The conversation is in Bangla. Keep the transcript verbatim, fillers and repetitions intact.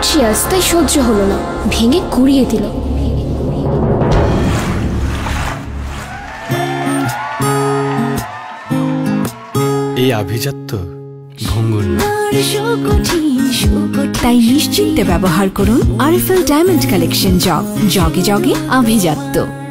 গর্জিয়াস, তাই সহ্য হলো না, ভেঙে কুড়িয়ে দিল। এই আভিজাত্য ভঙ্গুর না। তাই নিশ্চিন্তে ব্যবহার করুন আরএফএল ডায়মন্ড কালেকশন জগ। জগে জগে আভিজাত্য।